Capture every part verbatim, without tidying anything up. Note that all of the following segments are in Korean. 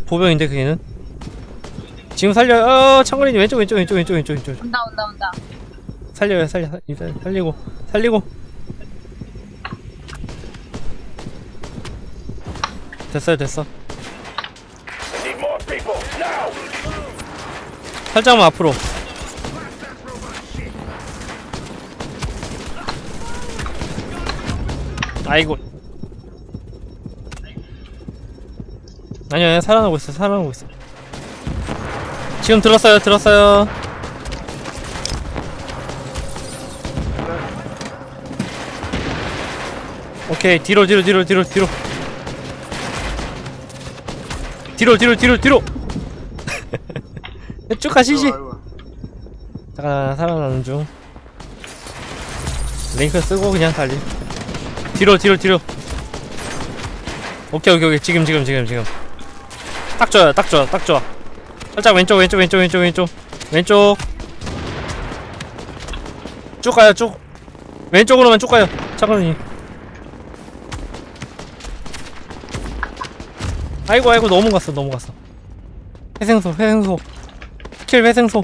보병인데 그게는. 지금 살려. 어 창거리님 왼쪽 왼쪽 왼쪽 왼쪽 왼쪽 왼쪽. 온다 온다 온다. 살려요 살려 일단 살리고 살리고. 됐어요 됐어. 살짝만 앞으로. 아이고. 아니야 아니야 살아나고 있어 살아나고 있어. 지금 들었어요 들었어요. 오케이 뒤로 뒤로 뒤로 뒤로 뒤로 뒤로 뒤로 뒤로 뒤로. 쭉 가시지. 잠깐 살아나는 중. 링크 쓰고 그냥 달리. 뒤로 뒤로 뒤로. 오케이 오케이 오케이 지금 지금 지금 지금 딱 좋아요 딱 좋아 딱 좋아. 살짝 왼쪽 왼쪽 왼쪽 왼쪽 왼쪽 왼쪽 쭉 가요 쭉. 왼쪽으로만 쭉 가요 잠깐만요. 아이고 아이고 넘어갔어 넘어갔어. 회생소 회생소 킬 회생소.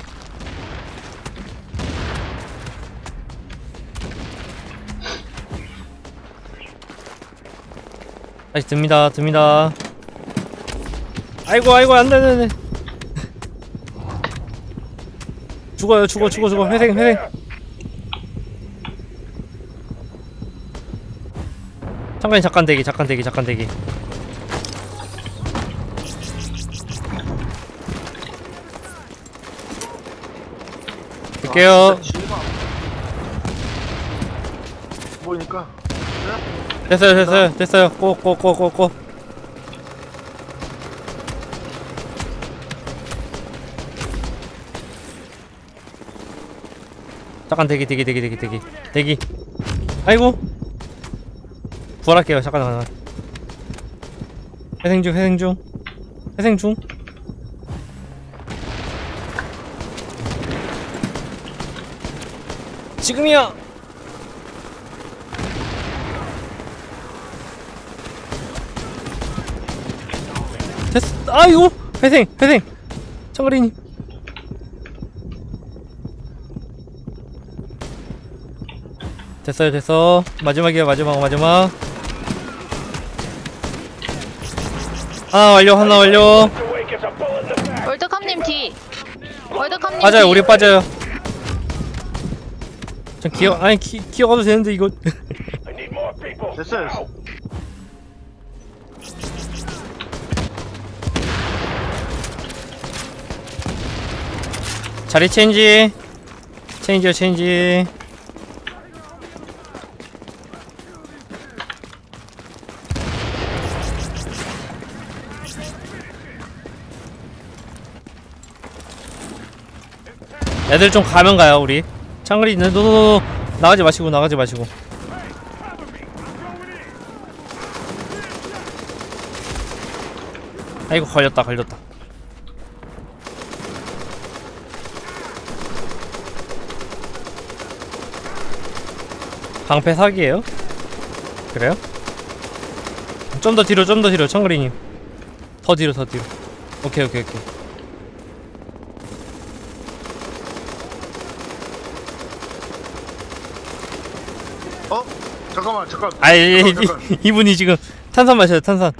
다시 듭니다 듭니다. 아이고 아이고 안돼 안돼. 죽어요 죽어 죽어 죽어. 회생 회생. 잠깐 잠깐 대기 잠깐 대기 잠깐 대기. 볼게요. 보니까 됐어요 됐어요 됐어요. 꼬꼬꼬꼬꼬. 잠깐 대기 대기 대기 대기 대기 대기. 아이고 부활할게요 잠깐 잠깐. 회생중 회생중 회생중. 지금이야. 됐어. 아이고 회생 회생. 청거리님 됐어요 됐어. 마지막이야 마지막 마지막. 하나 완료 하나 완료. 월드컵님 뒤. 월드컵님 맞아요 뒤. 우리 빠져요. 전 기억 아니 기, 기억해도 되는데 이거. 됐어요. 자리 체인지 체인지요 체인지. 애들 좀 가면 가요 우리. 창거리 있는 노노노. 나가지 마시고 나가지 마시고. 아이고 걸렸다 걸렸다. 방패 사기예요? 그래요? 좀 더 뒤로 좀 더 뒤로 청거리님. 더 뒤로 더 뒤로. 오케이 오케이 오케이. 어? 잠깐만 잠깐. 아이 잠깐, 잠깐. 이분이 지금 탄산 마셔요 탄산.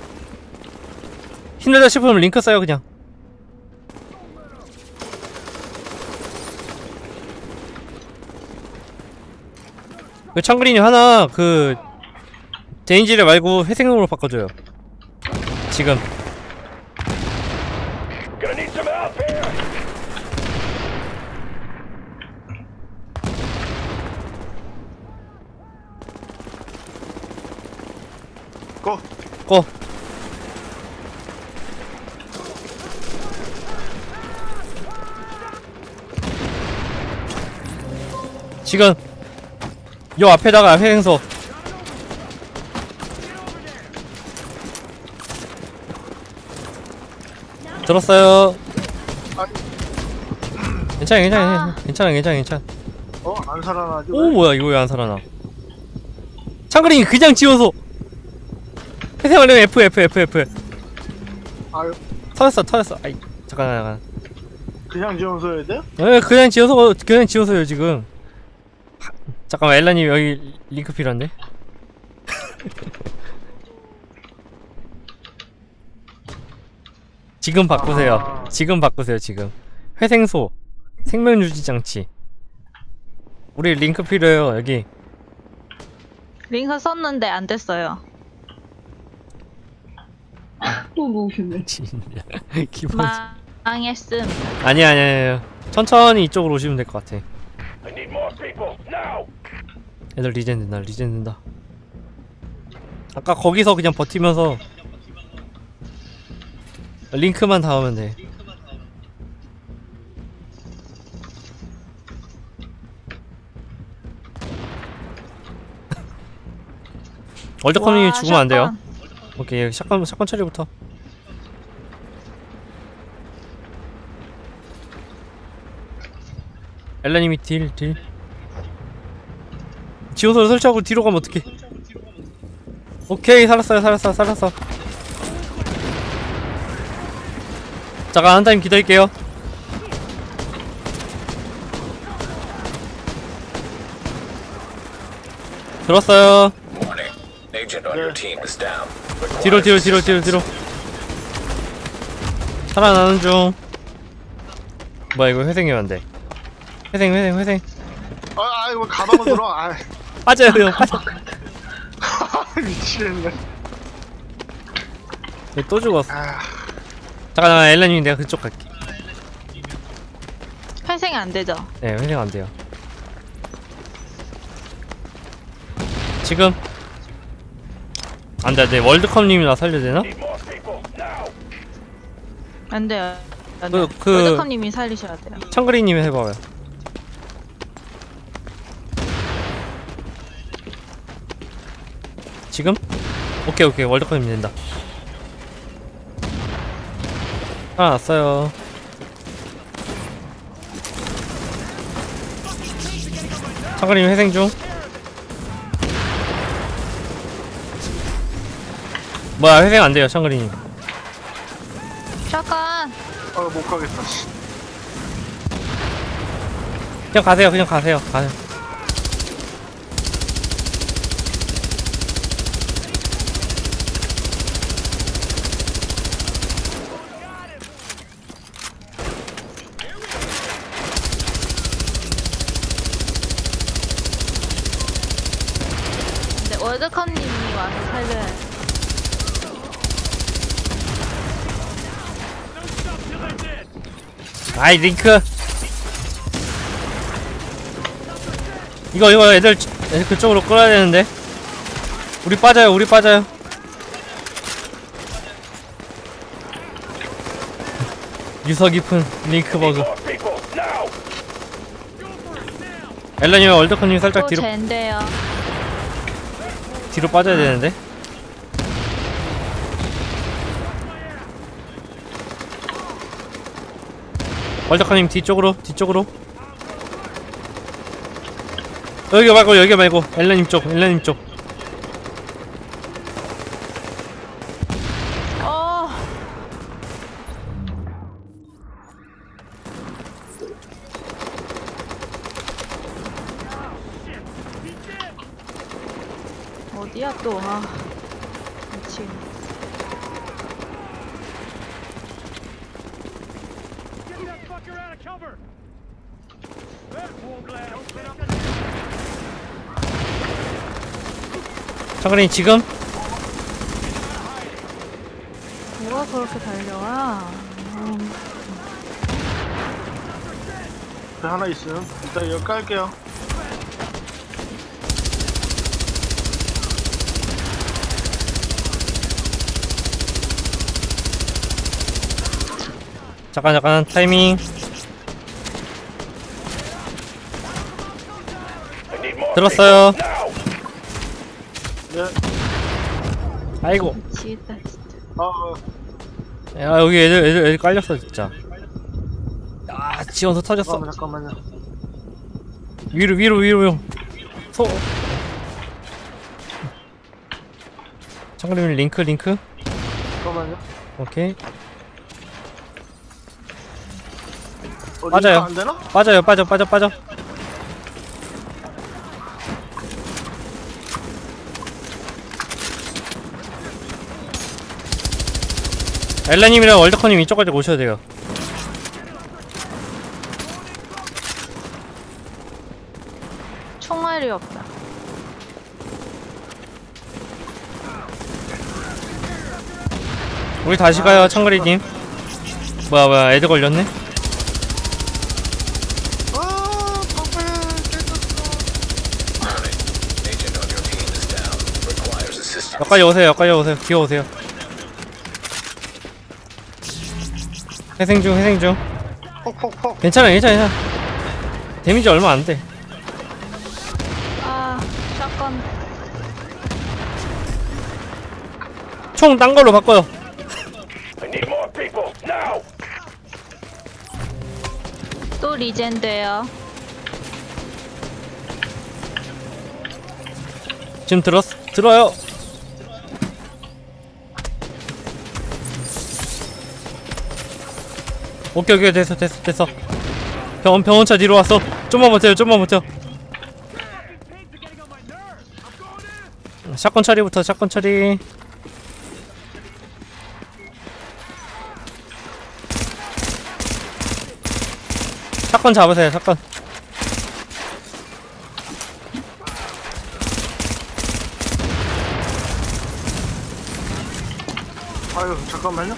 힘들다 싶으면 링크 써요 그냥. 그 창그린이 하나 그 데인지를 말고 회생으로 바꿔줘요 지금. 고. 고. 지금 요 앞에다가 회행소. 들었어요. 괜찮아 괜찮아 괜찮아 괜찮아 괜찮아. 어? 안 살아나지? 오 뭐야 이거 왜 안 살아나. 창그린이 그냥 지워서 회생하려면 F F F F. 아유, 터졌어 터졌어. 아이 잠깐 잠깐. 그냥 지원서야 돼? 에 그냥 지어서 그냥 지어서요 지금. 하, 잠깐만 엘라님 여기 링크 필요한데. 지금 바꾸세요. 아. 지금 바꾸세요 지금. 회생소 생명유지 장치. 우리 링크 필요해요 여기. 링크 썼는데 안 됐어요. 또 놓으셨네. 진짜 기본. 망했음. 아니야 아니야 아니야. 천천히 이쪽으로 오시면 될 것 같아. 애들 리젠 된다 리젠 된다. 아까 거기서 그냥 버티면서 링크만 닿으면 돼. 월드컵님이 와, 죽으면 안 돼요. 샷건. 오케이 샷건 샷건 처리부터. 엘라님이 딜 딜. 지호소를 설치하고 뒤로 가면 어떡해. 오케이 살았어요 살았어 살았어. 잠깐 한 타임 기다릴게요. 들었어요. 뒤로 뒤로 뒤로 뒤로 뒤로. 살아나는 중. 뭐야 이거 회생이면 안 돼. 회생 회생 회생. 아, 아, 이거 가방으로 들어. 아, 빠져요 형 빠져. 미치겠네. 얘또 죽었어. 아, 잠깐 잠깐 엘라님 내가 그쪽 갈게. 회생이 안 되죠? 네 회생 안 돼요. 지금 안 돼, 안 돼. 월드컵님이 나 살려야 되나? 안 돼요. 안 그- 돼요. 그- 월드컵님이 살리셔야 돼요. 청그리님 해봐요. 지금? 오케이 오케이 월드컵님 된다. 살아났어요. 청그리님 회생 중. 뭐야 회생 안 돼요 청그리님. 샷건. 어, 못 가겠다. 씨. 그냥 가세요 그냥 가세요 가세요. 근데 월드컵님이 와서 살려야 돼. 아이 링크. 이거 이거 애들 애들 그쪽으로 끌어야 되는데. 우리 빠져요 우리 빠져요. 유서 깊은 링크 버그. 엘라님 월드컵님 살짝 또 뒤로 젠데요. 뒤로 빠져야 되는데. 월드컵님 뒤쪽으로 뒤쪽으로. 여기 말고 여기 말고 엘라님 쪽 엘라님 쪽. 어. 어디야 또? 아. 미치겠네. 청그린 지금 뭐가 그렇게 달려와? 음. 그 하나 있음. 일단 이거 깔게요. 잠깐 잠깐 타이밍. 들었어요. 네. 아이고. 미치겠다 진짜. 아, 어, 야 여기 애들 애들 애들 깔렸어 진짜. 아 지원서 터졌어. 잠깐만, 잠깐만요. 위로 위로 위로 소. 청그린 링크 링크. 잠깐만요. 오케이. 어, 맞아요. 링크 안 되나? 빠져요, 빠져, 빠져, 빠져. 엘라님이랑 월드커님 이쪽까지 오셔야 돼요. 총알이 없다. 우리 다시 가요, 청그리님. 뭐야, 뭐야, 애드 걸렸네? 아, 방패 깨졌어. 여기까지 오세요, 여기까지 오세요. 기어오세요. 회생 중, 회생 중. 퍽퍽퍽. 괜찮아, 괜찮아, 괜찮아. 데미지 얼마 안 돼. 아, 샷건. 총 딴 걸로 바꿔요. 또 리젠 돼요. 지금 들었, 들어요. 오케이, 오케이, 됐어, 됐어, 됐어. 병원, 병원차 뒤로 왔어. 좀만 버텨요, 좀만 버텨. 샷건 처리부터, 샷건 처리. 샷건 잡으세요, 샷건. 아유, 잠깐만요.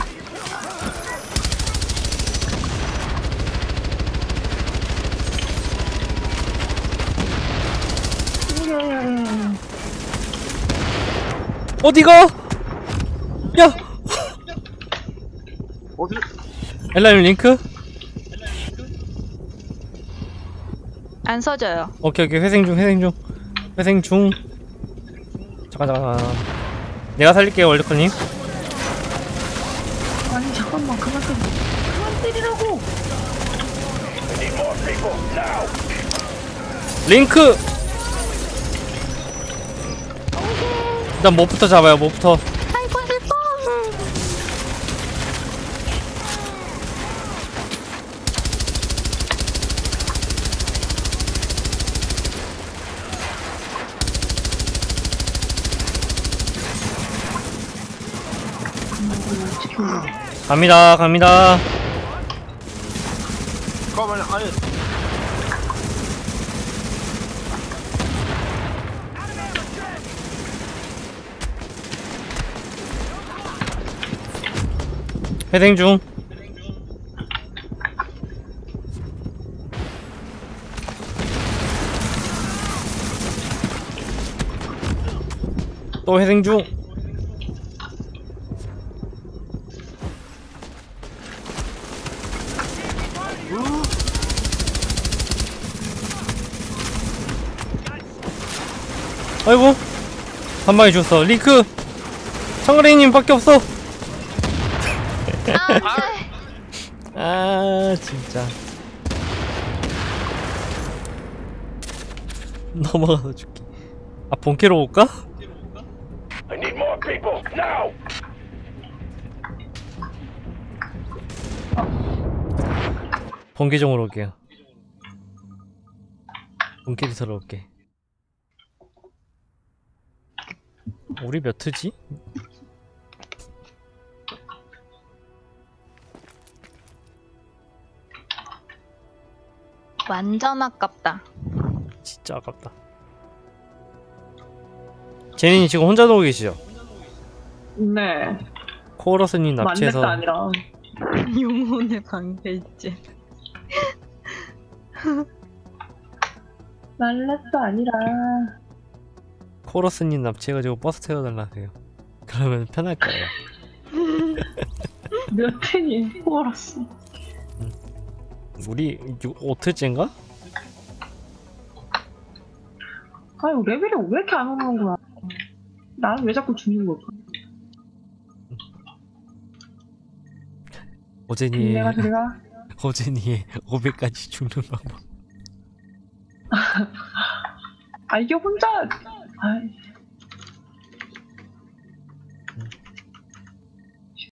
어디가? 야! 어디? 엘라님 링크? 안 써져요. 오케이, 오케이, 회생 중, 회생 중. 회생 중. 잠깐, 잠깐. 내가 살릴게요, 월드커님. 아니 잠깐만 그만 때려. 그만 때리라고. 링크! 일단 뭐부터 잡아요, 뭐부터. 아이고, 아이고. 갑니다, 갑니다. 잠깐만요. 아니, 회생 중. 또 회생 중. 아이고, 한 방에 죽었어. 링크! 청그레이님 밖에 없어! 아, 아, 진짜. 넘어가서 죽기. 아, 본캐로 올까? 본계정으로 올게요. 본캐리 서러 올게. 우리 몇 트지? 완전 아깝다. 진짜 아깝다. 제니님 지금 혼자 놀고 계시죠? 네. 코러스님 납치해서 만렙도 아니라. 영혼의 방패지. 만렙도 아니라. 코러스님 납치해가지고 버스 태워달라 해요. 그러면 편할 거예요. 몇 팬이 꼬랐어. 우리 오 트째인가? 아유 레벨이 왜 이렇게 안 오는 거야? 나는 왜 자꾸 죽는 걸까? 오제니의 내가 들어가. 오제니의 오백까지 죽는 방법. 아 이게 혼자. 아이.